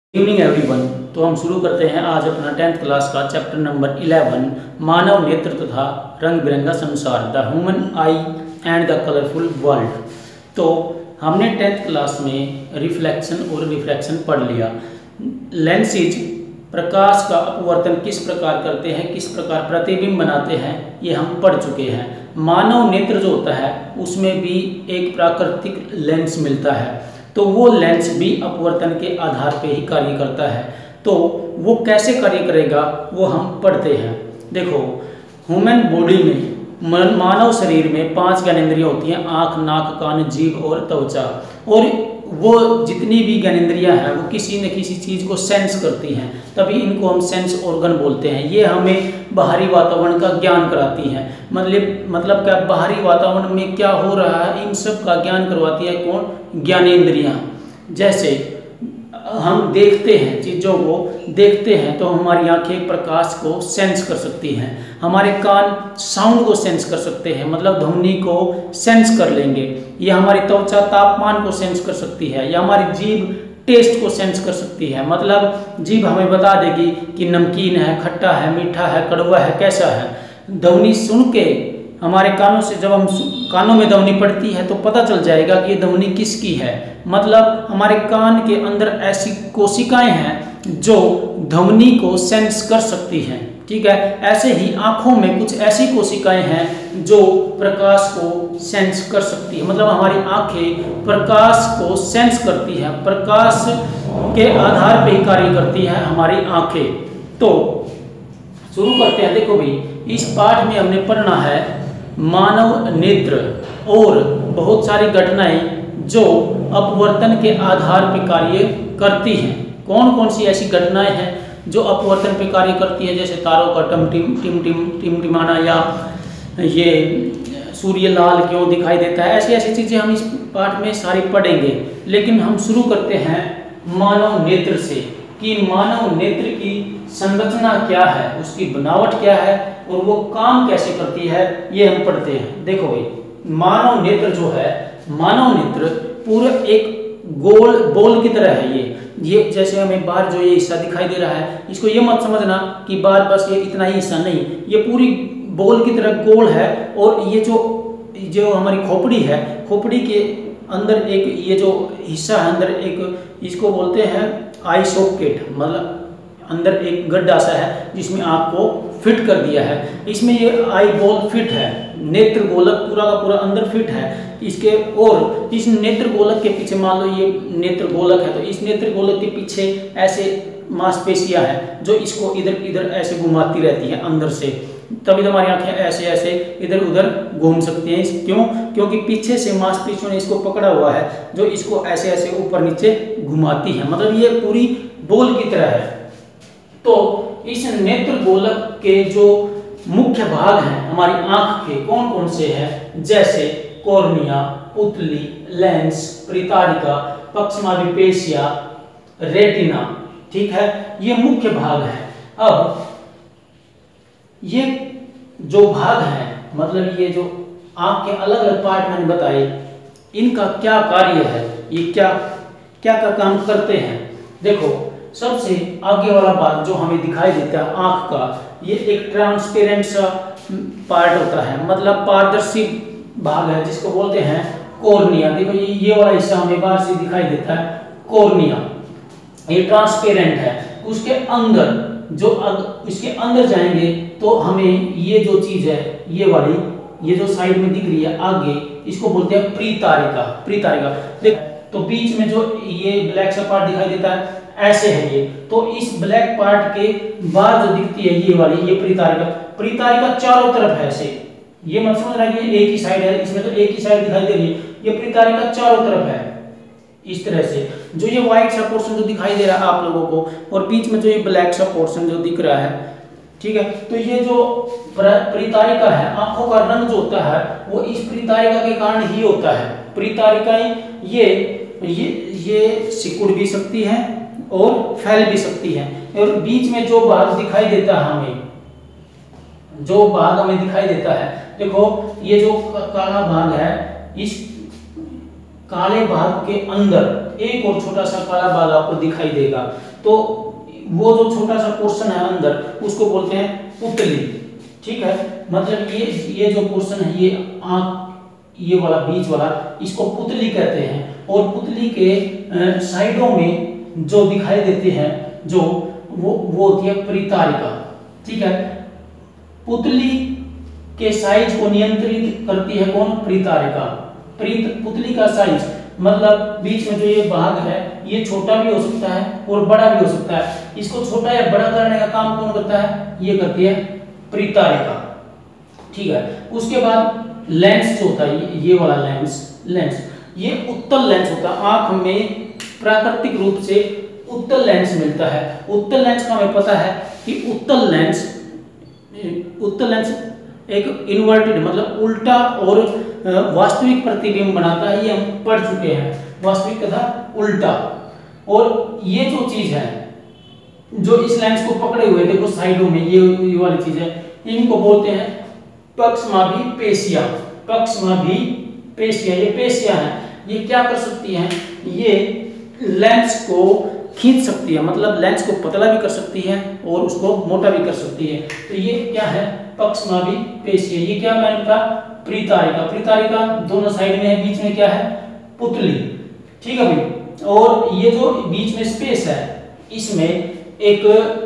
Evening everyone. तो हम शुरू करते हैं आज अपना 10th क्लास का चैप्टर नंबर 11 मानव नेत्र तथा रंग बिरंगा संसार, the human eye and the colourful world. तो हमने 10th क्लास में रिफ्लेक्शन और रिफ्रैक्शन पढ़ लिया। लेंसेज प्रकाश का अपवर्तन किस प्रकार करते हैं, किस प्रकार प्रतिबिंब बनाते हैं, ये हम पढ़ चुके हैं। मानव नेत्र जो होता है उसमें भी एक प्राकृतिक लेंस मिलता है, तो वो लेंस भी अपवर्तन के आधार पे ही कार्य करता है। तो वो कैसे कार्य करेगा वो हम पढ़ते हैं। देखो, ह्यूमन बॉडी में, मानव शरीर में 5 ज्ञानेंद्रियाँ होती हैं, आँख, नाक, कान, जीभ और त्वचा। और वो जितनी भी ज्ञानेंद्रियाँ हैं वो किसी न किसी चीज़ को सेंस करती हैं, तभी इनको हम सेंस ऑर्गन बोलते हैं। ये हमें बाहरी वातावरण का ज्ञान कराती हैं। मतलब क्या, बाहरी वातावरण में क्या हो रहा है इन सब का ज्ञान करवाती है कौन? ज्ञानेंद्रियाँ। जैसे हम देखते हैं, चीज़ों को देखते हैं तो हमारी आंखें प्रकाश को सेंस कर सकती हैं, हमारे कान साउंड को सेंस कर सकते हैं, मतलब ध्वनि को सेंस कर लेंगे, या हमारी त्वचा तापमान को सेंस कर सकती है, या हमारी जीभ टेस्ट को सेंस कर सकती है। मतलब जीभ हमें बता देगी कि नमकीन है, खट्टा है, मीठा है, कड़वा है, कैसा है। ध्वनि सुन के हमारे कानों से, जब हम कानों में ध्वनि पड़ती है तो पता चल जाएगा कि ये ध्वनि किसकी है। मतलब हमारे कान के अंदर ऐसी कोशिकाएं हैं जो ध्वनि को सेंस कर सकती हैं, ठीक है। ऐसे ही आँखों में कुछ ऐसी कोशिकाएं हैं जो प्रकाश को सेंस कर सकती है। मतलब हमारी आँखें प्रकाश को सेंस करती हैं, प्रकाश के आधार पर ही कार्य करती हैं हमारी आँखें। तो शुरू करते हैं। देखो भाई, इस पाठ में हमने पढ़ना है मानव नेत्र और बहुत सारी घटनाएं जो अपवर्तन के आधार पर कार्य करती हैं। कौन कौन सी ऐसी घटनाएं हैं जो अपवर्तन पे कार्य करती है? जैसे तारों का टिमटिमाना, या ये सूर्य लाल क्यों दिखाई देता है, ऐसी ऐसी चीज़ें हम इस पाठ में सारी पढ़ेंगे। लेकिन हम शुरू करते हैं मानव नेत्र से, कि मानव नेत्र की संरचना क्या है, उसकी बनावट क्या है और वो काम कैसे करती है, ये हम पढ़ते हैं। देखो भाई, मानव नेत्र जो है, मानव नेत्र पूरा एक गोल बॉल की तरह है। ये जैसे हमें बाहर जो ये हिस्सा दिखाई दे रहा है, इसको ये मत समझना कि बाहर बस ये इतना ही हिस्सा, नहीं, ये पूरी बॉल की तरह गोल है। और ये जो हमारी खोपड़ी है, खोपड़ी के अंदर एक ये जो हिस्सा है, अंदर एक, इसको बोलते हैं आई सॉकेट, मतलब अंदर एक गड्ढा सा है जिसमें आँख को फिट कर दिया है। इसमें ये आई बॉल फिट है, नेत्र गोलक पूरा का पूरा अंदर फिट है इसके। और इस नेत्र गोलक के पीछे, मान लो ये नेत्र गोलक है, तो इस नेत्र गोलक के पीछे ऐसे मांसपेशियां हैं जो इसको इधर इधर ऐसे घुमाती रहती हैं अंदर से, तभी हमारी आंखें ऐसे ऐसे इधर उधर घूम सकती हैं। क्यों? क्योंकि पीछे से मांसपेशियों ने इसको पकड़ा हुआ है जो इसको ऐसे ऐसे ऊपर नीचे घुमाती है। मतलब ये पूरी बॉल की तरह है। तो इस नेत्र गोलक के जो मुख्य भाग हैं हमारी आंख के, कौन कौन से हैं? जैसे कॉर्निया, पुतली, लेंस, परितारिका, पक्षमाभिपेशिया, रेटिना, ठीक है, ये मुख्य भाग हैं। अब ये जो भाग हैं, मतलब ये जो आंख के अलग अलग पार्ट मैंने बताए, इनका क्या कार्य है, ये क्या क्या का काम करते हैं? देखो, सबसे आगे वाला भाग जो हमें दिखाई देता है आंख का, ये एक ट्रांसपेरेंट सा पार्ट होता है, मतलब पारदर्शी भाग है, जिसको बोलते हैं कॉर्निया। देखो, ये वाला हिस्सा हमें बाहर से दिखाई देता है, कॉर्निया, ये ट्रांसपेरेंट है। उसके अंदर इसके अंदर जाएंगे तो हमें ये जो चीज है, ये वाली, ये जो साइड में दिख रही है आगे, इसको बोलते हैं परितारिका। परितारिका देख, तो बीच में जो ये ब्लैक सा पार्ट दिखाई देता है, ऐसे है ये। तो इस ब्लैक पार्ट के बाद जो दिखती है ये वाली, ये परितारिका। परितारिका चारों तरफ है ऐसे, ये मत समझ रहा है कि एक ही साइड है, इसमें तो एक ही साइड दिखाई दे रही है। ये परितारिका चारों तरफ है इस तरह से। जो ये व्हाइट सा पोर्शन जो दिखाई दे रहा है आप लोगों को, और बीच में जो ये ब्लैक सा पोर्शन जो दिख रहा है, ठीक है, तो ये जो परितारिका है, आंखों का रंग जो होता है वो इस परितारिका के कारण ही होता है। परितारिकाएं ये सिकुड़ भी सकती है और फैल भी सकती है। और बीच में जो भाग दिखाई देता है हमें, जो भाग हमें दिखाई देता है, देखो ये जो काला भाग है, इस काले भाग के अंदर एक और छोटा सा काला भाग आपको दिखाई देगा। तो वो जो छोटा सा पोर्शन है अंदर उसको बोलते हैं पुतली। ठीक है, मतलब ये जो पोर्शन है, ये आंख, ये वाला बीच वाला, इसको पुतली कहते हैं। और पुतली के साइडों में जो दिखाई देते हैं जो वो होती है परितारिका। ठीक है, पुतली के साइज को नियंत्रित करती है कौन? परितारिका। पुतली का साइज मतलब बीच में जो ये भाग है ये छोटा भी हो सकता है और बड़ा भी हो सकता है। इसको छोटा या बड़ा करने का काम कौन करता है? ये करती है परितारिका। ठीक है, उसके बाद लेंस जो होता है, ये वाला लेंस ये उत्तल लेंस होता है। आंख में प्राकृतिक रूप से उत्तल लेंस मिलता है। उत्तल लेंस का हमें पता है कि उत्तल लेंस एक इन्वर्टेड मतलब उल्टा और वास्तविक प्रतिबिंब बनाता है। ये हम पढ़ चुके हैं, वास्तविक तथा उल्टा। और ये जो चीज है जो इस लेंस को पकड़े हुए, देखो साइडों में ये वाली चीज है, इनको बोलते हैं पक्षमाभिपेशिया। पक्षमाभिपेशिया, ये पेशिया है, ये क्या कर सकती हैं? ये लेंस को खींच सकती है, मतलब लेंस को पतला भी कर सकती है और उसको मोटा भी कर सकती है। तो ये क्या है? पक्षमाभिपेशिया। ये क्या मैंने कहा? परितारिका। परितारिका दोनों साइड में है, बीच में क्या है? पुतली। ठीक है भाई। और ये जो बीच में स्पेस है, इसमें एक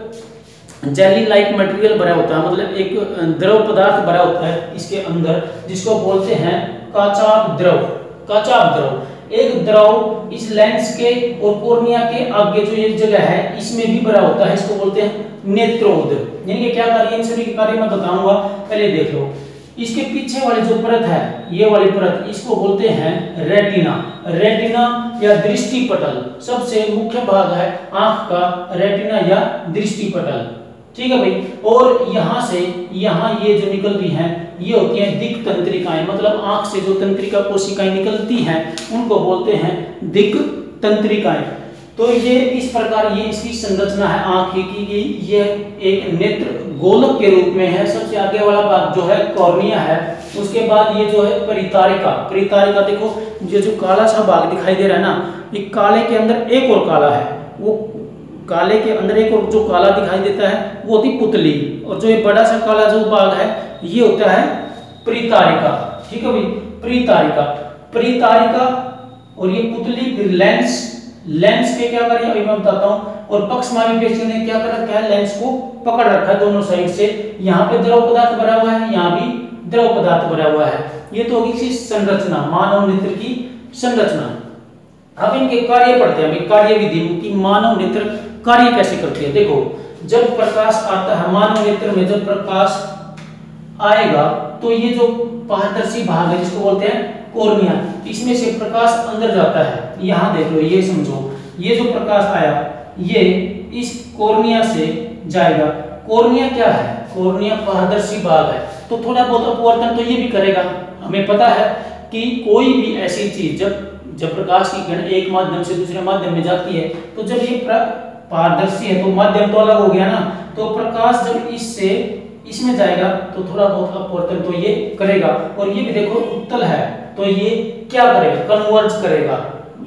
जेली लाइक मटेरियल भरा होता है, मतलब एक द्रव पदार्थ भरा होता है इसके अंदर, जिसको बोलते हैं काचाभ द्रव। काचाभ द्रव एक द्रव इस लेंस के और कोर्निया के आगे जो ये जगह है इसमें भी भरा होता है, इसको बोलते हैं नेत्रोद। यानी कि क्या कार्य, इन सभी के कार्य मैं बताऊंगा, पहले देख लो। इसके पीछे वाली जो परत है, ये वाली परत, इसको बोलते हैं रेटिना। रेटिना या दृष्टिपटल, सबसे मुख्य भाग है आंख का रेटिना या दृष्टिपटल। ठीक है भाई। और यहाँ से यहाँ ये जो निकल रही हैं ये होती हैं दिक् तंत्रिकाएं, मतलब आंख से जो तंत्रिका कोशिकाएं निकलती हैं उनको बोलते हैं दिक् तंत्रिकाएं। तो ये इस प्रकार ये इसकी संरचना है आंख की। ये एक नेत्र गोलक के रूप में है। सबसे आगे वाला भाग जो है कॉर्निया है, उसके बाद ये जो है परितारिका। परितारिका देखो, ये जो काला सा भाग दिखाई दे रहा है ना, ये काले के अंदर एक और काला है, वो काले के अंदर एक और जो काला दिखाई देता है वो होती पुतली, और जो ये बड़ा सा काला जो भाग है ये होता है परितारिका। ठीक है भाई, परितारिका। परितारिका और ये पुतली, फिर लेंस। लेंस के क्या कार्य अभी मैं बताता हूँ। और पक्षमाभिपेशिया ने क्या कर रखा है? लेंस को पकड़ रखा है दोनों साइड से। यहाँ पे द्रव पदार्थ भरा हुआ है, यहाँ भी द्रव पदार्थ भरा हुआ है। ये तो होगी इसकी संरचना, मानव नेत्र की संरचना। अब इनके कार्य पढ़ते हैं, कार्य विधि की मानव नेत्र कार्य कैसे करती है। देखो, जब प्रकाश आता है मानव नेत्र में, जब प्रकाश आएगा तो ये जो पारदर्शी भाग है जिसको बोलते हैं कॉर्निया, इसमें से प्रकाश अंदर जाता है। यहाँ देख लो, ये समझो, ये जो प्रकाश आया ये इस कॉर्निया से जाएगा। कॉर्निया क्या है? कॉर्निया पारदर्शी भाग है, तो थोड़ा बहुत अपवर्तन तो ये भी करेगा। हमें पता है कि कोई भी ऐसी चीज जब प्रकाश की किरण एक माध्यम से दूसरे माध्यम में जाती है, तो जब ये पारदर्शी है तो माध्यम तो अलग हो गया ना, तो प्रकाश जब इससे इसमें जाएगा तो थोड़ा बहुत अपवर्तन तो ये करेगा। और ये भी देखो उत्तल है, तो ये क्या करेगा? कन्वर्ज करेगा,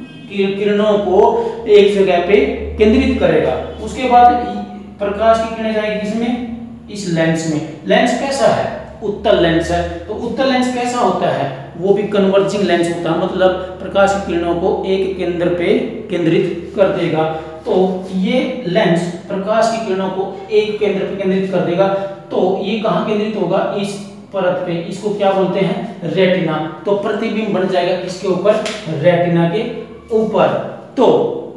किरणों को एक जगह पे केंद्रित करेगा। उसके बाद प्रकाश की किरणें जाएगी इसमें, इस लेंस में। लेंस कैसा है? उत्तल लेंस है। तो उत्तल लेंस कैसा होता है? वो भी कन्वर्जिंग लेंस होता है, मतलब प्रकाश की किरणों को एक केंद्र पे केंद्रित कर देगा। तो ये लेंस प्रकाश की किरणों को एक केंद्र पे केंद्रित कर देगा। तो ये कहाँ केंद्रित होगा? इस परत पे। इसको क्या बोलते हैं? रेटिना। तो प्रतिबिंब बन जाएगा किसके ऊपर? रेटिना के ऊपर। तो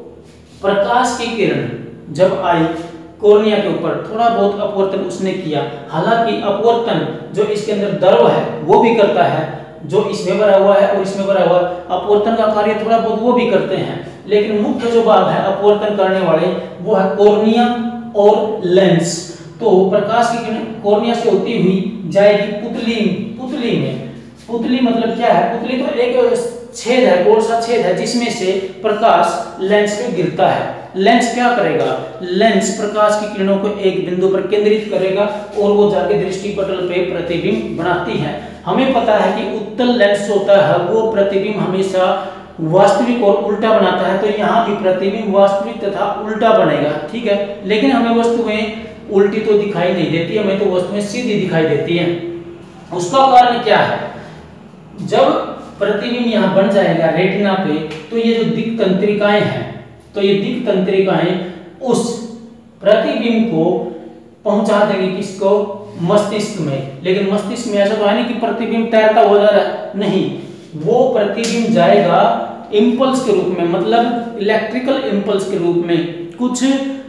प्रकाश की किरण जब आई कॉर्निया के ऊपर, थोड़ा बहुत अपवर्तन उसने किया। हालांकि अपवर्तन जो इसके अंदर द्रव है वो भी करता है, जो इसमें भरा हुआ है और इसमें भरा हुआ, अपवर्तन का कार्य थोड़ा बहुत वो भी करते हैं। लेकिन मुख्य जो भाग है अपवर्तन करने वाले वो है कॉर्निया और लेंस। तो प्रकाश की किरण कॉर्निया से होती हुई जाएगी पुतली में। पुतली मतलब क्या है? पुतली तो एक छेद है, गोल सा छेद है, जिसमें से प्रकाश लेंस पे गिरता है। लेंस क्या करेगा? लेंस प्रकाश की किरणों को एक बिंदु पर केंद्रित करेगा और वो जाके दृष्टिपटल पे प्रतिबिंब बनाती है। हमें पता है कि उत्तल लेंस होता है वो प्रतिबिंब हमेशा वास्तविक और उल्टा बनाता है, तो यहाँ भी प्रतिबिंब वास्तविक तथा उल्टा बनेगा, ठीक है। लेकिन हमें वस्तुएं उल्टी तो दिखाई नहीं देती, हमें तो वस्तुएं सीधी दिखाई देती हैं। उसका कारण क्या है? जब प्रतिबिंब यहाँ बन जाएगा रेटिना पे, तो ये जो दिक् तंत्रिकाएं हैं, तो ये दिक् तंत्रिकाएं उस प्रतिबिंब को पहुंचा देंगे किसको? मस्तिष्क में। लेकिन मस्तिष्क में ऐसा तो है नहीं कि प्रतिबिंब तैरता हो जा रहा है, नहीं, वो प्रतिबिंब जाएगा इम्पल्स के रूप में, मतलब इलेक्ट्रिकल इम्पल्स के रूप में, कुछ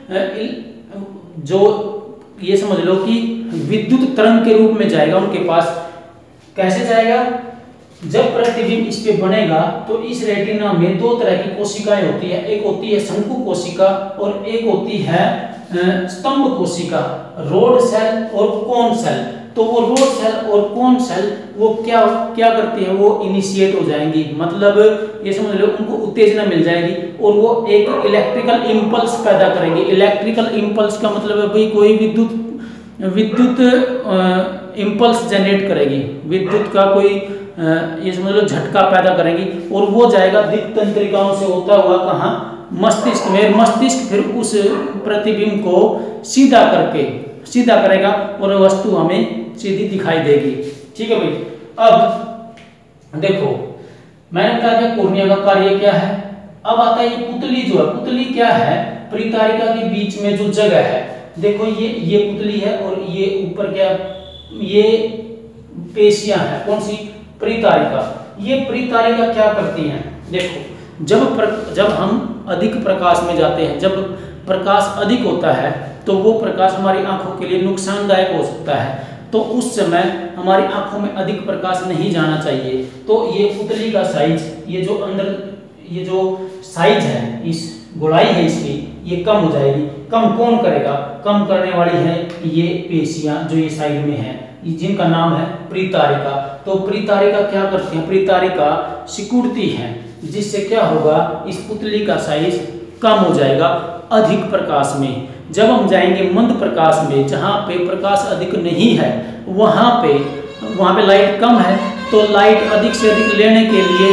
जो ये समझ लो कि विद्युत तरंग के रूप में जाएगा उनके पास। कैसे जाएगा? जब प्रतिबिंब इस पे बनेगा तो इस रेटिना में दो तरह की कोशिकाएं होती है, एक होती है शंकु कोशिका और एक होती है स्तंभ कोशिका, रोड सेल और कोन सेल। तो वो रोड सेल और कोन सेल वो क्या करती है? वो इनिशिएट हो जाएंगी, मतलब ये समझ लो उनको उत्तेजना मिल जाएगी और वो एक इलेक्ट्रिकल इम्पल्स पैदा करेंगे। इलेक्ट्रिकल इम्पल्स का मतलब है भाई कोई विद्युत इम्पल्स जनरेट करेगी, विद्युत का कोई ये समझ लो झटका पैदा करेंगी और वो जाएगा दिक् तंत्रिकाओं से होता हुआ कहाँ? मस्तिष्क में। मस्तिष्क फिर उस प्रतिबिंब को सीधा करेगा और वस्तु हमें सीधी दिखाई देगी, ठीक है भाई। अब देखो मैंने बताया कि कोर्निया का कार्य क्या है। अब आता है ये पुतली जो है, पुतली क्या है? परितारिका के बीच में जो जगह है, देखो ये पुतली है और ये ऊपर क्या? ये पेशियां है, कौन सी? परितारिका। ये परितारिका क्या करती हैं? देखो जब हम अधिक प्रकाश में जाते हैं, जब प्रकाश अधिक होता है तो वो प्रकाश हमारी आंखों के लिए नुकसानदायक हो सकता है, तो उस समय हमारी आंखों में अधिक प्रकाश नहीं जाना चाहिए। तो ये पुतली का साइज, ये जो अंदर ये जो साइज है, इस गुड़ाई है इसकी, ये कम हो जाएगी। कम कौन करेगा? कम करने वाली है ये पेशियां जो ये साइड में है, जिनका नाम है परितारिका। तो परितारिका क्या करती है? परितारिका सिकुड़ती है, जिससे क्या होगा? इस पुतली का साइज कम हो जाएगा अधिक प्रकाश में। जब हम जाएंगे मंद प्रकाश में, जहाँ पे प्रकाश अधिक नहीं है, वहाँ पे लाइट कम है, तो लाइट अधिक से अधिक लेने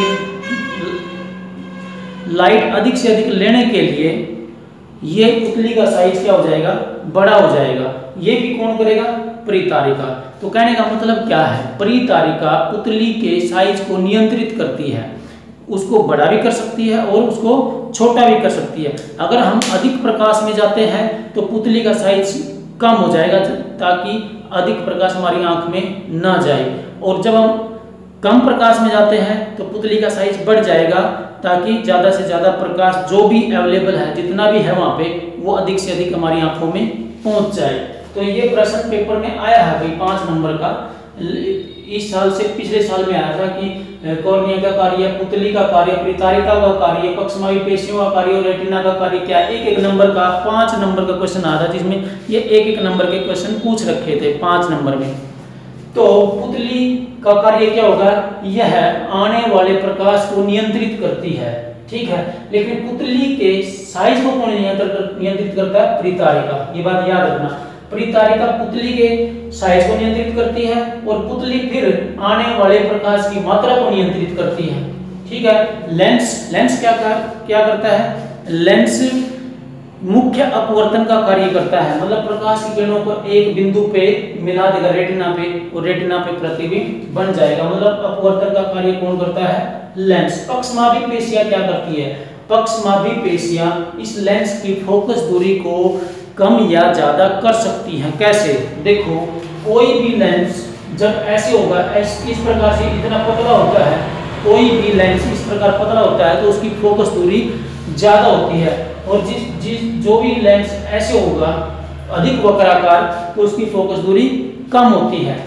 के लिए ये पुतली का साइज क्या हो जाएगा? बड़ा हो जाएगा। ये भी कौन करेगा? परितारिका। तो कहने का मतलब क्या है? परितारिका पुतली के साइज को नियंत्रित करती है, उसको बड़ा भी कर सकती है और उसको छोटा भी कर सकती है। अगर हम अधिक प्रकाश में जाते हैं तो पुतली का साइज कम हो जाएगा ताकि अधिक प्रकाश हमारी आंख में ना जाए, और जब हम कम प्रकाश में जाते हैं तो पुतली का साइज बढ़ जाएगा ताकि ज़्यादा से ज़्यादा प्रकाश जो भी अवेलेबल है, जितना भी है वहाँ पे, वो अधिक से अधिक हमारी आंखों में पहुँच जाए। तो ये प्रश्न पेपर में आया है भाई 5 नंबर का। इस साल से पिछले साल में आया था कि कॉर्निया का कार्य, पुतली का कार्य, परितारिका का कार्य, पक्षमावी पेशियों का कार्य और रेटिना का कार्य क्या? एक नंबर का 5 नंबर का क्वेश्चन आया था, जिसमें ये एक नंबर के क्वेश्चन पूछ रखे थे 5 नंबर में। तो पुतली का कार्य क्या होगा? यह आने वाले प्रकाश को नियंत्रित करती है, ठीक है। लेकिन पुतली के साइज को कौन नियंत्रित करता है? परितारिका। ये बात याद रखना, परितारिका पुतली के साइज को नियंत्रित करती है और पुतली फिर आने वाले प्रकाश की मात्रा को नियंत्रित करती है, ठीक है। लेंस क्या करता है? लेंस मुख्य अपवर्तन का कार्य करता है, मतलब प्रकाश की किरणों को एक बिंदु पे मिला देगा रेटिना पे, और रेटिना पे प्रतिबिंब बन जाएगा, मतलब अपवर्तन का कार्य कौन करता है? लेंस। पक्षमावी पेशियां क्या करती है? पक्षमावी पेशियां इस लेंस की फोकस दूरी को कम या ज्यादा कर सकती हैं। कैसे? देखो कोई भी लेंस जब ऐसे होगा, इस प्रकार से इतना पतला होता है, कोई भी लेंस इस प्रकार पतला होता है तो उसकी फोकस दूरी ज्यादा होती है, और जो भी लेंस ऐसे होगा अधिक वक्राकार तो उसकी फोकस दूरी कम होती है।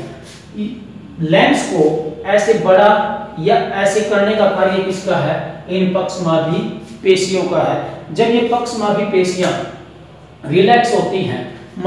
लेंस को ऐसे बड़ा या ऐसे करने का कार्य किसका है? इन पक्षमावी पेशियों का है। जब ये पक्षमावी पेशियां रिलैक्स होती हैं,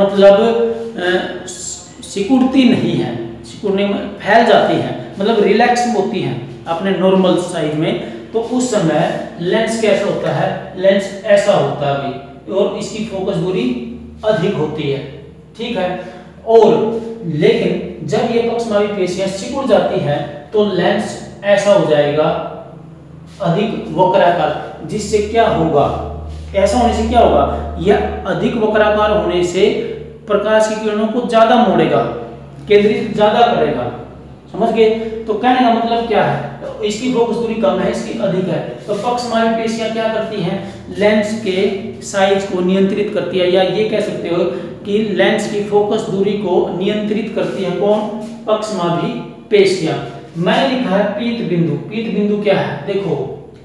मतलब सिकुड़ती नहीं है, सिकुड़ने में फैल जाती हैं, मतलब रिलैक्स होती हैं अपने नॉर्मल साइज में, तो उस समय लेंस कैसा होता है? लेंस ऐसा होता है भी, और इसकी फोकस दूरी अधिक होती है, ठीक है। और लेकिन जब ये पक्षमावी पेशियां सिकुड़ जाती हैं तो लेंस ऐसा हो जाएगा, अधिक वक्राकार, जिससे क्या होगा, ऐसा होने से क्या होगा, यह अधिक वक्राकार होने से प्रकाश की किरणों को ज्यादा मोड़ेगा, केंद्रित ज्यादा करेगा, समझ गए। तो कहने का मतलब क्या है, इसकी फोकस दूरी कम है, इसकी अधिक है। तो पक्षमार्गी पेशियां क्या करती हैं, लेंस के साइज को नियंत्रित करती है, या ये कह सकते हो कि लेंस की फोकस दूरी को नियंत्रित करती है कौन, पक्षमार्गी पेशियां। मैंने लिखा है पीत बिंदु। पीत बिंदु क्या है, देखो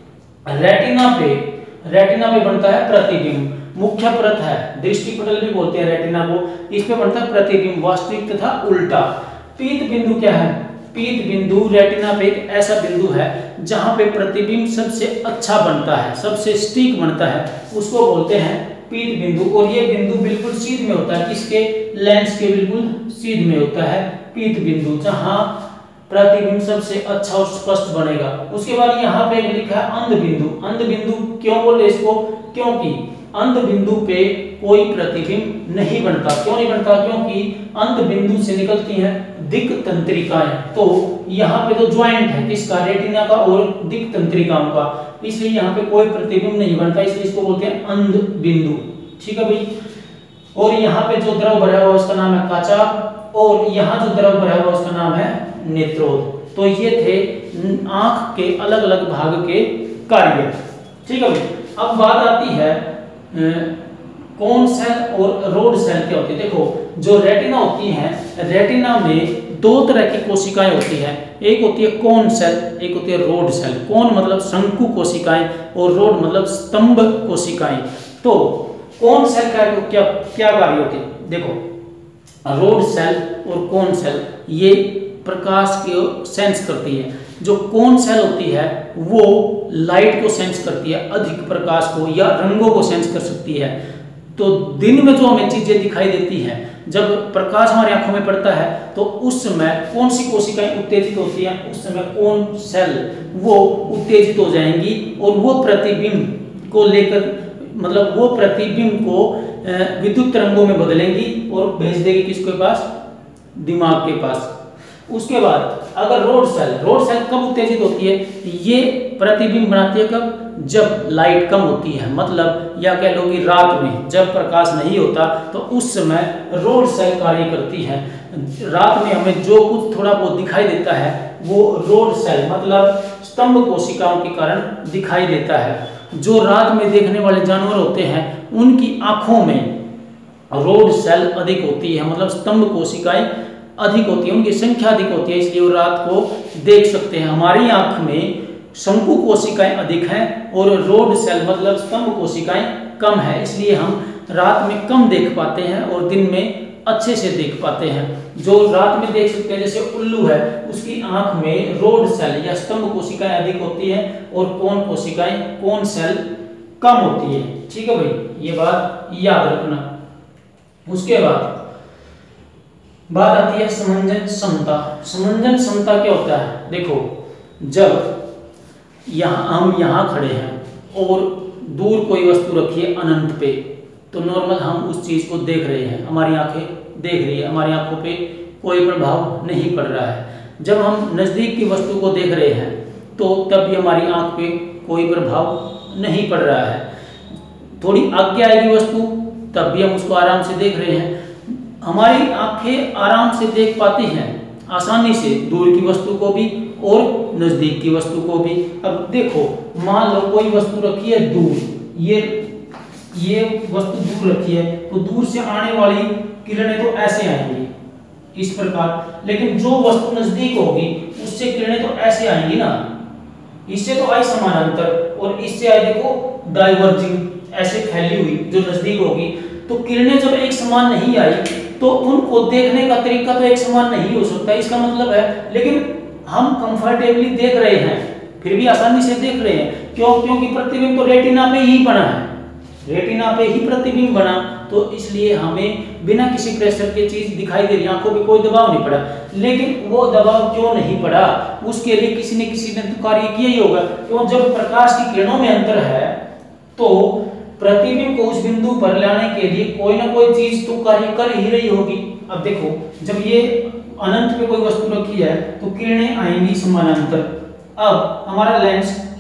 रेटिना पे बनता है प्रतिबिंब, मुख्य परत है, दृष्टिपटल भी बोलते हैं रेटिना को, इस पे बनता है प्रतिबिंब, वास्तविक तथा उल्टा। पीत बिंदु क्या है, पीत बिंदु रेटिना पे एक ऐसा बिंदु है जहां पे प्रतिबिंब सबसे अच्छा बनता है, सबसे सटीक बनता है, उसको बोलते हैं पीत बिंदु। और ये बिंदु बिल्कुल सीध में होता है, किसके, लेंस के बिल्कुल सीध में होता है पीत बिंदु, जहां प्रतिबिंब सबसे अच्छा और स्पष्ट बनेगा। उसके बाद यहाँ पे लिखा है अंध बिंदु। अंध बिंदु क्यों बोले इसको, क्योंकि अंध बिंदु पे कोई प्रतिबिंब नहीं बनता। क्यों नहीं बनता, क्योंकि अंध बिंदु से निकलती हैं दिक् तंत्रिकाएं। तो यहाँ पे तो ज्वाइंट है किसका, रेटिना का और दिक् तंत्रिकाओं का, इसलिए यहाँ पे कोई प्रतिबिंब नहीं बनता, इसलिए इसको बोलते हैं अंध बिंदु। ठीक है भाई। और यहाँ पे जो द्रव भरा हुआ उसका नाम है काचा, और यहाँ जो द्रव भरा हुआ उसका नाम है नेत्रोद। तो ये थे आंख के अलग अलग भाग के कार्य। ठीक है भाई। अब बात आती है कोन सेल और रोड सेल क्या होती है। देखो जो रेटिना होती है, रेटिना में दो तरह की कोशिकाएं होती हैं, एक होती है कोन सेल, एक होती है रोड सेल। कोन मतलब शंकु कोशिकाएं और रोड मतलब स्तंभ कोशिकाएं। तो कोन सेल का क्या क्या कार्य होते हैं, देखो रोड सेल और कोन सेल ये प्रकाश को सेंस करती है। जो कोन सेल होती है वो लाइट को सेंस करती है, अधिक प्रकाश को या रंगों को सेंस कर सकती है। तो दिन में जो हमें चीजें दिखाई देती हैं, जब प्रकाश हमारी आंखों में पड़ता है तो उस समय कौन सी कोशिकाएं उत्तेजित होती हैं, उस समय कोन सेल वो उत्तेजित हो जाएंगी और वो प्रतिबिंब को लेकर, मतलब वो प्रतिबिंब को विद्युत तरंगों में बदलेंगी और भेज देगी किसके पास, दिमाग के पास। उसके बाद अगर रोड सेल कब उत्तेजित होती है, ये प्रतिबिंब बनाती है कब, जब लाइट कम होती है, मतलब या कह लो कि रात में जब प्रकाश नहीं होता तो उस समय रोड सेल कार्य करती है। रात में हमें जो कुछ थोड़ा बहुत दिखाई देता है वो रोड सेल मतलब स्तंभ कोशिकाओं के कारण दिखाई देता है। जो रात में देखने वाले जानवर होते हैं उनकी आंखों में रोड सेल अधिक होती है, मतलब स्तंभ कोशिकाएं अधिक होती है, उनकी संख्या अधिक होती है, इसलिए वो रात को देख सकते हैं। हमारी आंख में शंकु कोशिकाएं अधिक हैं और रोड सेल मतलब स्तंभ कोशिकाएं कम है, इसलिए हम रात में कम देख पाते हैं और दिन में अच्छे से देख पाते हैं। जो रात में देख सकते हैं जैसे उल्लू है, उसकी आंख में रोड सेल या स्तंभ कोशिकाएं अधिक होती है और कोन सेल कम होती है। ठीक है भाई, ये बात याद रखना। उसके बाद बात आती है समंजन क्षमता। समंजन क्षमता क्या होता है, देखो जब हम यहाँ खड़े हैं और दूर कोई वस्तु रखी है अनंत पे, तो नॉर्मल हम उस चीज को देख रहे हैं, हमारी आंखें देख रही है, हमारी आंखों पे कोई प्रभाव नहीं पड़ रहा है। जब हम नजदीक की वस्तु को देख रहे हैं तो तब भी हमारी आंख पे कोई प्रभाव नहीं पड़ रहा है। थोड़ी आगे आएगी वस्तु तब भी हम उसको आराम से देख रहे हैं, हमारी आंखें आराम से देख पाती हैं आसानी से दूर की वस्तु को भी और नजदीक की वस्तु को भी। अब देखो मान लो कोई वस्तु रखी है दूर, ये वस्तु दूर रखी है तो दूर से आने वाली किरणें तो ऐसे आएंगी इस प्रकार, लेकिन जो वस्तु नजदीक होगी उससे किरणें तो ऐसे आएंगी ना, इससे तो आई समानांतर और इससे आई देखो डाइवर्जिंग, ऐसे फैली हुई जो नजदीक होगी। तो किरणें जब एक समान नहीं आई तो उनको देखने का तरीका तो एक समान नहीं हो सकता, इसका मतलब है, लेकिन हम कंफर्टेबली देख रहे हैं, फिर भी आसानी से देख रहे हैं। क्यों? क्योंकि प्रतिबिंब तो रेटिना पे ही बना है, रेटिना पे ही प्रतिबिंब बना, तो इसलिए हमें बिना किसी प्रेशर के चीज दिखाई दे रही, आंखों पे कोई दबाव नहीं पड़ा। लेकिन वो दबाव क्यों नहीं पड़ा, उसके लिए किसी ने तो कार्य किया ही होगा। क्यों? जब प्रकाश की किरणों में अंतर है तो प्रतिबिंब को उस बिंदु पर लाने के लिए कोई ना कोई चीज तो कार्य कर ही रही होगी। अब देखो जब ये अनंत पे कोई वस्तु रखी है तो किरणें आएंगी समानांतर। अब हमारा लेंस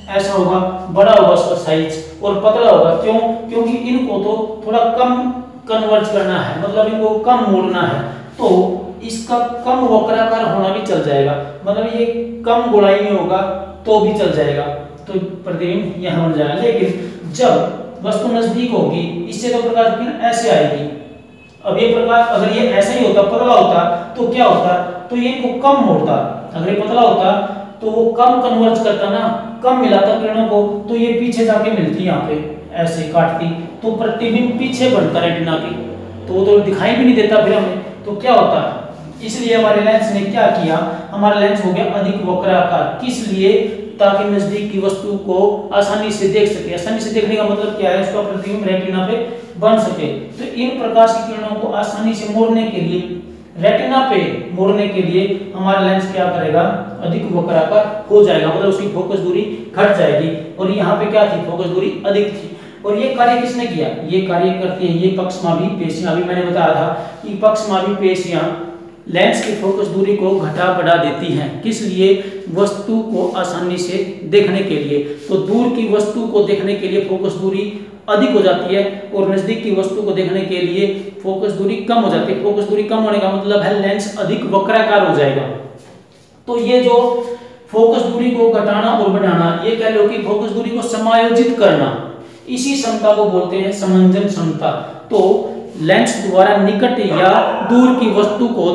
ऐसा होगा, बड़ा होगा उसका साइज और पतला होगा। क्यों? क्योंकि इनको तो थोड़ा कम कन्वर्ज करना है, मतलब इनको कम मोड़ना है, तो इसका कम वक्राकार होना भी चल जाएगा, मतलब ये कम गोलाई में होगा तो भी चल जाएगा, तो प्रतिबिंब यहाँ बन जाएगा। लेकिन जब वस्तु नजदीक होगी, इससे तो प्रकाश की किरण ऐसे आएगी। अब ये प्रकाश अगर ये ऐसा ही होता, पतला होता, तो क्या होता, तो ये इनको कम मोड़ता। अगर ये पतला होता तो वो कम कन्वर्ज करता ना, कम मिलाता किरणों को, तो ये पीछे जाके मिलती यहाँ पे ऐसे काटती, तो प्रतिबिंब पीछे बनता रेटिना के, तो वो तो दिखाई भी नहीं देता फिर हमें। तो क्या होता है, इसलिए हमारे लेंस ने क्या किया, हमारा लेंस हो गया अधिक वक्राकार। किस लिए? ताकि नजदीक की वस्तु को आसानी से देख सके। आसानी से देखने का मतलब क्या है, उसका प्रतिबिंब रेटिना पे बन सके। तो इन प्रकाश की किरणों को आसानी से मोड़ने के लिए, रेटिना पे मोड़ने के लिए हमारा लेंस क्या करेगा, अधिक वक्राकार हो जाएगा, मतलब उसकी फोकस दूरी घट जाएगी। और यहाँ पे क्या थी, फोकस दूरी अधिक थी। और ये कार्य किसने किया, ये कार्य करती है ये पक्षमापी पेशियां। अभी मैंने बताया था कि पक्षमापी पेशियां लेंस की फोकस दूरी को घटा बढ़ा देती हैं। किस लिए? वस्तु को आसानी से देखने के लिए। तो दूर की वस्तु को देखने के लिए फोकस दूरी अधिक हो जाती है और नजदीक की वस्तु को देखने के लिए फोकस दूरी कम हो जाती है। फोकस दूरी कम होने का मतलब है लेंस अधिक वक्राकार हो जाएगा। तो ये जो फोकस दूरी को घटाना और बढ़ाना, ये कह लो कि फोकस दूरी को समायोजित करना, इसी क्षमता को बोलते हैं समंजन क्षमता। तो लेंस द्वारा निकट या दूर की वस्तु को,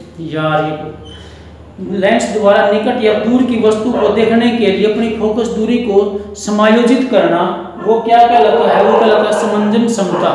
लेंस द्वारा निकट या दूर की वस्तु को देखने के लिए अपनी फोकस दूरी को समायोजित करना, वो क्या कहलाता है, वो कहलाता है समंजन क्षमता।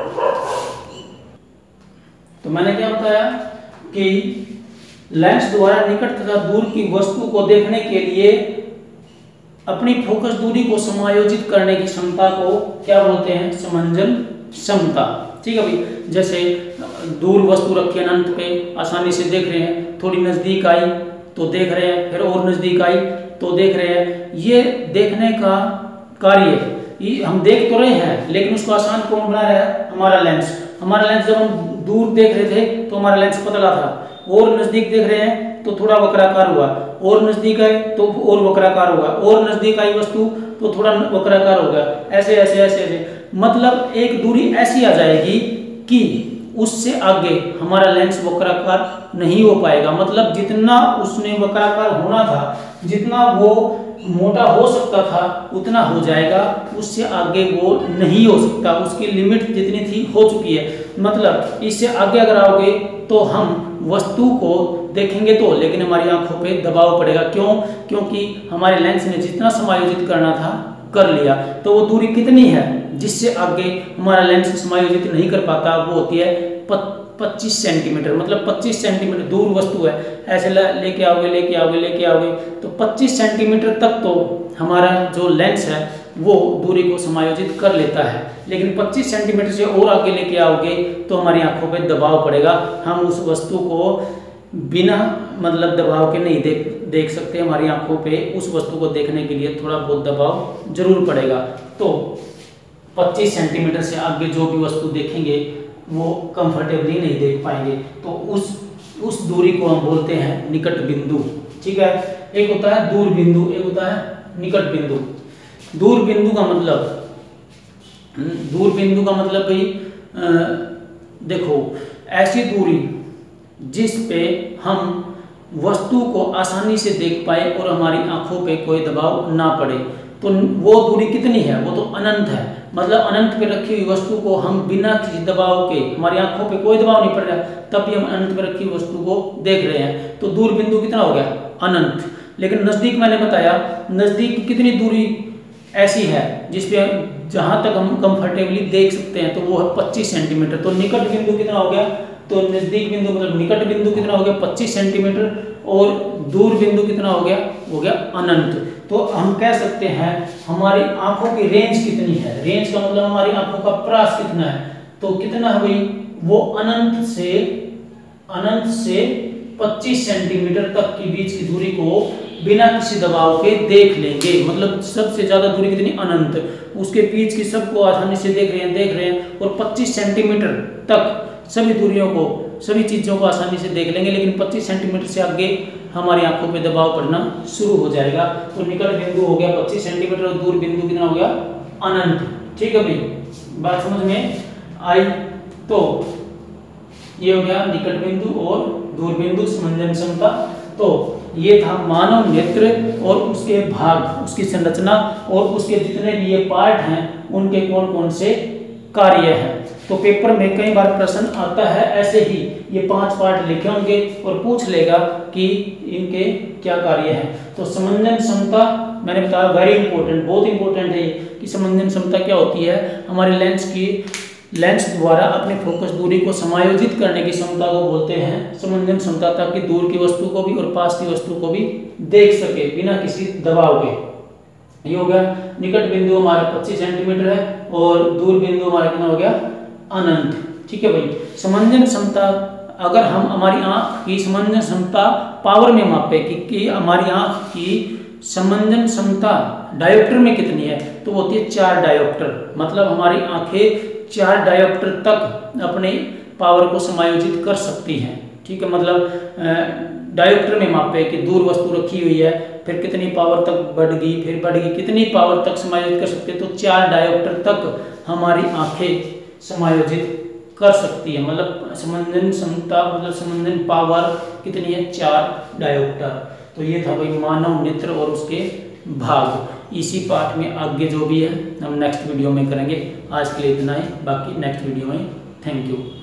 तो मैंने क्या बताया कि लेंस द्वारा निकट तथा दूर की वस्तु को देखने के लिए अपनी फोकस दूरी को समायोजित करने की क्षमता को क्या बोलते हैं, समंजन क्षमता। ठीक है भाई, जैसे दूर वस्तु रखी है अनंत पे, आसानी से देख रहे हैं, थोड़ी नजदीक आई तो देख रहे हैं, फिर और नजदीक आई तो देख रहे हैं। ये देखने का कार्य ये हम देख तो रहे हैं, लेकिन उसको आसान कौन बना रहा है, हमारा लेंस। हमारा लेंस जब हम दूर देख रहे थे तो हमारा लेंस पतला था, और नजदीक देख रहे हैं तो थोड़ा वक्राकार हुआ, और नजदीक आए तो और वक्राकार होगा, और नजदीक आई वस्तु तो थोड़ा वक्राकार होगा। ऐसे ऐसे ऐसे ऐसे, मतलब एक दूरी ऐसी आ जाएगी कि उससे आगे हमारा लेंस वक्राकार नहीं हो पाएगा। मतलब जितना उसने वक्राकार होना था, जितना वो मोटा हो सकता था उतना हो जाएगा, उससे आगे वो नहीं हो सकता। उसकी लिमिट जितनी थी हो चुकी है। मतलब इससे आगे अगर आओगे तो हम वस्तु को देखेंगे तो, लेकिन हमारी आंखों पे दबाव पड़ेगा। क्यों? क्योंकि हमारे लेंस ने जितना समायोजित करना था कर लिया। तो वो दूरी कितनी है जिससे आगे हमारा लेंस समायोजित नहीं कर पाता, वो होती है 25 सेंटीमीटर। मतलब 25 सेंटीमीटर दूर वस्तु है, ऐसे लेके आओगे लेके आओगे लेके आओगे तो 25 सेंटीमीटर तक तो हमारा जो लेंस है वो दूरी को समायोजित कर लेता है। लेकिन 25 सेंटीमीटर से और आगे लेके आओगे तो हमारी आंखों पे दबाव पड़ेगा। हम उस वस्तु को बिना मतलब दबाव के नहीं देख सकते। हमारी आंखों पे उस वस्तु को देखने के लिए थोड़ा बहुत दबाव जरूर पड़ेगा। तो 25 सेंटीमीटर से आगे जो भी वस्तु देखेंगे वो कंफर्टेबली नहीं देख पाएंगे। तो उस दूरी को हम बोलते हैं निकट बिंदु। ठीक है, एक होता है दूर बिंदु, एक होता है निकट बिंदु। दूर बिंदु का मतलब भाई देखो, ऐसी दूरी जिस पे हम वस्तु को आसानी से देख पाए और हमारी आंखों पे कोई दबाव ना पड़े, तो वो दूरी कितनी है, वो तो अनंत है। मतलब अनंत पे रखी हुई वस्तु को हम बिना किसी दबाव के, हमारी आंखों पे कोई दबाव नहीं पड़ रहा, तब भी हम अनंत पे रखी हुई वस्तु को देख रहे हैं। तो दूर बिंदु कितना हो गया, अनंत। लेकिन नजदीक मैंने बताया, नजदीक कितनी दूरी ऐसी है जिसपे जहां तक हम कंफर्टेबली देख सकते हैं, तो वो है 25 सेंटीमीटर। तो निकट बिंदु कितना हो गया, तो नजदीक बिंदु मतलब निकट बिंदु कितना हो गया 25 सेंटीमीटर, और दूर बिंदु कितना हो गया अनंत। तो हम कह सकते हैं हमारी आंखों की रेंज कितनी है। रेंज का मतलब हमारी आंखों का प्रास कितना है, तो कितना है भाई, वो अनंत से 25 सेंटीमीटर तक की बीच की दूरी को बिना किसी दबाव के देख लेंगे। मतलब सबसे ज्यादा दूरी कितनी, अनंत। उसके बीच की सबको आसानी से देख रहे हैं और 25 सेंटीमीटर तक सभी दूरियों को, सभी चीजों को आसानी से देख लेंगे। लेकिन 25 सेंटीमीटर से आगे हमारी आंखों पे दबाव पड़ना शुरू हो जाएगा। तो निकट बिंदु हो गया 25 सेंटीमीटर और दूर बिंदु कितना हो गया अनंत। ठीक है भाई, बात समझ में आई। तो ये हो गया निकट बिंदु और दूर बिंदु समंजन क्षमता। तो ये था मानव नेत्र और उसके भाग, उसकी संरचना और उसके जितने भी ये पार्ट हैं उनके कौन कौन से कार्य हैं। तो पेपर में कई बार प्रश्न आता है ऐसे ही, ये 5 पार्ट लिखे होंगे और पूछ लेगा कि इनके क्या कार्य हैं। तो समंजन क्षमता मैंने बताया वेरी इंपॉर्टेंट, बहुत इंपॉर्टेंट है कि समंजन क्षमता क्या होती है। हमारे लेंस द्वारा अपने फोकस दूरी को समायोजित करने की क्षमता को बोलते हैं समंजन क्षमता, ताकि दूर की वस्तु को भी और पास की वस्तु को भी देख सके बिना किसी दबाव के। ये हो गया निकट बिंदु हमारा 25 सेंटीमीटर है और दूर बिंदु हमारा कितना हो गया अनंत। ठीक है भाई, समंजन क्षमता अगर हम हमारी आंख की समंजन क्षमता पावर में मापे कि हमारी आंख की समंजन क्षमता डायोप्टर में कितनी है, तो होती है 4 डायोप्टर। मतलब हमारी आंखें 4 डायोप्टर तक अपने पावर को समायोजित कर सकती हैं। ठीक है, मतलब डायोप्टर में मापे कि दूर वस्तु रखी हुई है, फिर कितनी पावर तक बढ़ गई, फिर बढ़ गई, कितनी पावर तक समायोजित कर सकते हैं। तो 4 डायोप्टर तक हमारी आंखें समायोजित कर सकती है। मतलब समंजन क्षमता मतलब समंजन पावर कितनी है 4 डायोप्टर। तो ये था भाई मानव नेत्र और उसके भाग। इसी पार्ट में आगे जो भी है हम नेक्स्ट वीडियो में करेंगे। आज के लिए इतना ही, बाकी नेक्स्ट वीडियो में। Thank you.